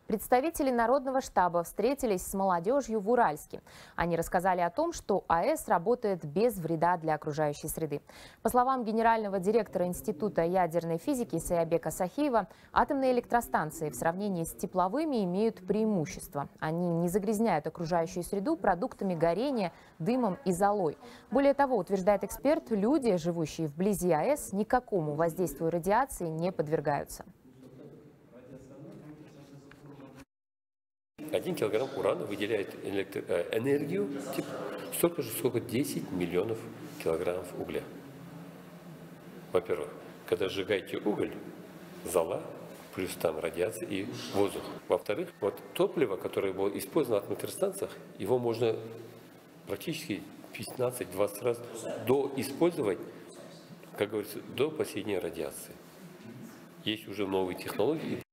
Представители Народного штаба встретились с молодежью в Уральске. Они рассказали о том, что АЭС работает без вреда для окружающей среды. По словам генерального директора Института ядерной физики Саябека Сахиева, атомные электростанции в сравнении с тепловыми имеют преимущество. Они не загрязняют окружающую среду продуктами горения, дымом и золой. Более того, утверждает эксперт, люди, живущие вблизи АЭС, никакому воздействию радиации не подвергаются. 1 килограмм урана выделяет энергию столько же, сколько 10 миллионов килограммов угля. Во-первых, когда сжигаете уголь, зола, плюс там радиация и воздух. Во-вторых, вот топливо, которое было использовано на атомных электростанциях, его можно практически 15-20 раз доиспользовать, как говорится, до последней радиации. Есть уже новые технологии.